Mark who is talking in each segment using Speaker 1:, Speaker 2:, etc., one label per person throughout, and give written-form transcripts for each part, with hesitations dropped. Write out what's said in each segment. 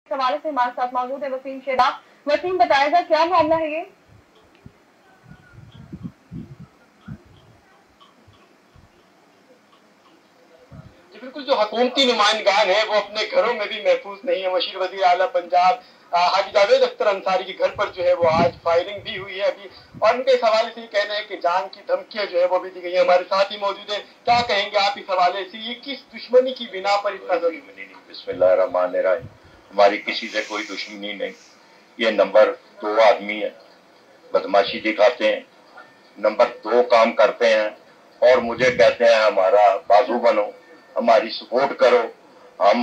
Speaker 1: हवाले से हमारे साथ मौजूद है वसीम शेराब। वसीम, बताएगा क्या मामला है ये?
Speaker 2: बिल्कुल, जो हुकूमती नुमाइंदगान है वो अपने घरों में भी महफूज नहीं है। मशीर वजीर आला पंजाब हाजी जावेद अख्तर अंसारी के घर पर जो है वो आज फायरिंग भी हुई है अभी, और उनके इस हवाले से ये कहना है कि जान की धमकियां जो है वो भी दी गई है। हमारे साथ ही मौजूद है, क्या कहेंगे आप इस हवाले से? ये किस दुश्मनी की बिना पर इतना जरूरी?
Speaker 3: बिस्मिल्लाहिर्रहमानिर्रहीम। हमारी किसी से कोई दुश्मनी नहीं। ये नंबर 2 आदमी है, बदमाशी दिखाते हैं, नंबर 2 काम करते हैं और मुझे कहते हैं हमारा बाजू बनो, हमारी सपोर्ट करो, हम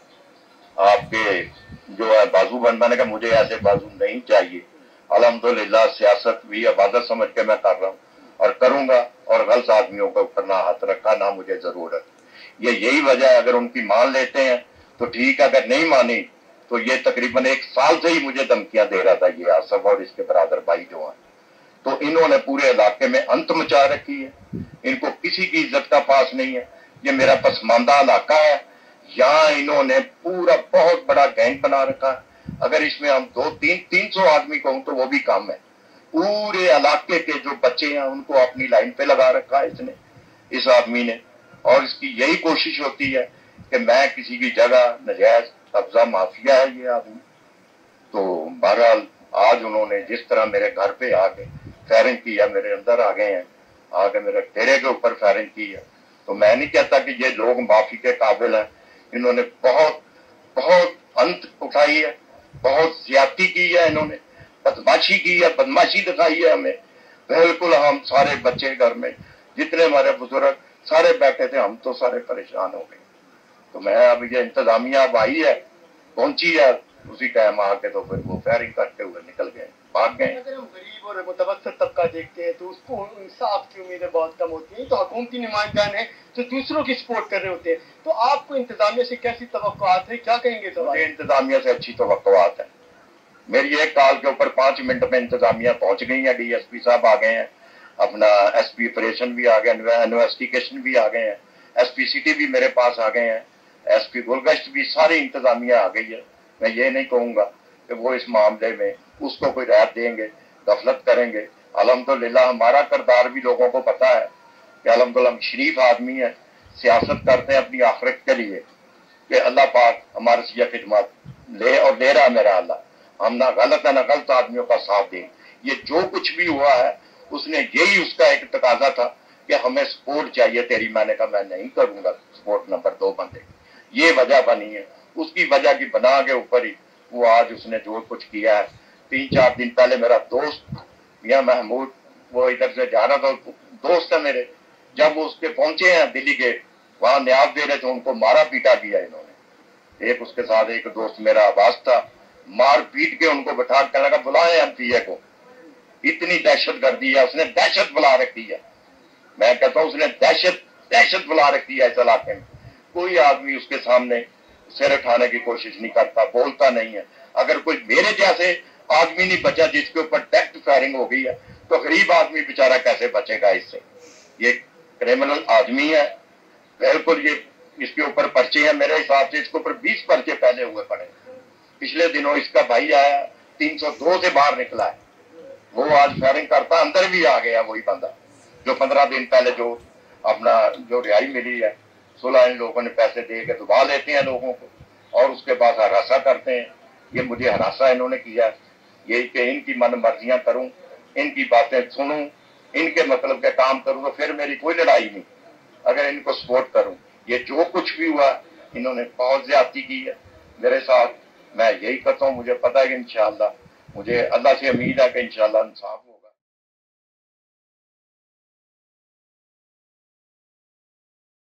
Speaker 3: आपके जो है बाजू बनने का। मुझे ऐसे बाजू नहीं चाहिए। अल्हम्दुलिल्लाह सियासत भी इबादत समझ के मैं कर रहा हूँ और करूंगा, और गलत आदमियों को ऊपर ना हाथ रखा, ना मुझे जरूरत। ये यही वजह है। अगर उनकी मान लेते हैं तो ठीक, अगर नहीं मानी तो ये तकरीबन 1 साल से ही मुझे धमकियां दे रहा था ये आसफ और इसके बरादर भाई जो हैं। तो इन्होंने पूरे इलाके में अंत मचा रखी है। इनको किसी की इज्जत का पास नहीं है। ये मेरा पसमानदा इलाका है, यहाँ इन्होंने पूरा बहुत बड़ा गैंग बना रखा है। अगर इसमें हम 200-300 आदमी कहूं तो वो भी कम है। पूरे इलाके के जो बच्चे हैं उनको अपनी लाइन पे लगा रखा है इसने, इस आदमी ने। और इसकी यही कोशिश होती है कि मैं किसी की जगह नजायज कब्जा माफिया है ये आदमी। तो बहरहाल आज उन्होंने जिस तरह मेरे घर पे आके फायरिंग किया, मेरे अंदर आ गए हैं, आके मेरे डेरे के ऊपर फायरिंग की है, तो मैं नहीं कहता कि ये लोग माफी के काबिल हैं। इन्होंने बहुत बहुत अंत उठाई है, बहुत ज्यादती की है, इन्होंने बदमाशी की है, बदमाशी दिखाई है हमें। बिल्कुल हम सारे बच्चे घर में जितने हमारे बुजुर्ग सारे बैठे थे, हम तो सारे परेशान हो गए। तो मैं अब ये इंतजामिया अब आई है, पहुंची है, उसी टाइम आके तो फिर वो फायरिंग करते हुए निकल गए, भाग गए।
Speaker 2: अगर हम गरीब और मुतवस्सित तबका देखते हैं तो उसको इंसाफ की उम्मीदें बहुत कम होती हैं। तो हुकूमती नुमाइंदान है जो दूसरों की सपोर्ट कर रहे होते हैं, तो आपको इंतजामिया से कैसी तवक्कुआत है, क्या कहेंगे?
Speaker 3: मुझे इंतजामिया से अच्छी तवक्कुआत है। मेरी एक कॉल के ऊपर 5 मिनट में इंतजामिया पहुंच गई है। DSP साहब आ गए हैं, अपना SP ऑपरेशन भी आ गया, इन्वेस्टिगेशन भी आ गए हैं, SP सिटी भी मेरे पास आ गए हैं, SP गुलगश्त भी, सारी इंतजामिया आ गई है। मैं ये नहीं कहूंगा कि वो इस मामले में उसको कोई राहत देंगे, गफलत करेंगे। अल्हम्दुलिल्लाह हमारा किरदार भी लोगों को पता है कि अल्हम्दुलिल्लाह हम शरीफ आदमी है, सियासत करते हैं अपनी आखिरत के लिए कि अल्लाह पाक हमारे से यह खिदमत ले और ले रहा मेरा अल्लाह। हम ना गलत है ना गलत आदमियों का साथ दें। ये जो कुछ भी हुआ है उसने यही उसका एक तकाजा था कि हमें सपोर्ट चाहिए तेरी। मैंने कहा मैं नहीं करूंगा सपोर्ट नंबर 2 बंदे, ये वजह बनी है। उसकी वजह की बना के ऊपर ही वो आज उसने जो कुछ किया है। 3-4 दिन पहले मेरा दोस्त मियां महमूद, वो इधर से जा रहा था, दोस्त है मेरे, जब वो उसके पहुंचे हैं दिल्ली गेट, वहां न्याज दे रहे थे, उनको मारा पीटा किया इन्होंने। एक उसके साथ एक दोस्त मेरा आवाज था, मार पीट के उनको बैठा के लगा बुलाए MPA को। इतनी दहशत गर्दी है, उसने दहशत बुला रखी है। मैं कहता हूँ उसने दहशत बुला रखी है इस इलाके में। कोई आदमी उसके सामने सिर उठाने की कोशिश नहीं करता, बोलता नहीं है। अगर कोई मेरे जैसे आदमी नहीं बचा जिसके ऊपर डायरेक्ट फायरिंग हो गई है, तो गरीब आदमी बेचारा कैसे बचेगा इससे? ये क्रिमिनल आदमी है बिल्कुल। ये इसके ऊपर पर्चे हैं, मेरे हिसाब से इसके ऊपर 20 पर्चे पहले हुए पड़े। पिछले दिनों इसका भाई आया 302 से बाहर निकला है, वो आज फायरिंग करता अंदर भी आ गया वही बंदा जो 15 दिन पहले जो अपना जो रिहाई मिली है, 16 इन लोगों ने पैसे दे के दबा लेते हैं लोगों को और उसके बाद हरासा करते हैं। ये मुझे हरासा इन्होंने किया, यही कि इनकी मन मर्जियां करूं, इनकी बातें सुनूं, इनके मतलब के काम करूं, तो फिर मेरी कोई लड़ाई नहीं। अगर इनको सपोर्ट करूं, ये जो कुछ भी हुआ इन्होंने बहुत ज्यादती की है मेरे साथ। मैं यही करता हूँ, मुझे पता है कि इंशाअल्लाह, मुझे अल्लाह से उम्मीद है कि इंशाअल्लाह इंसाफ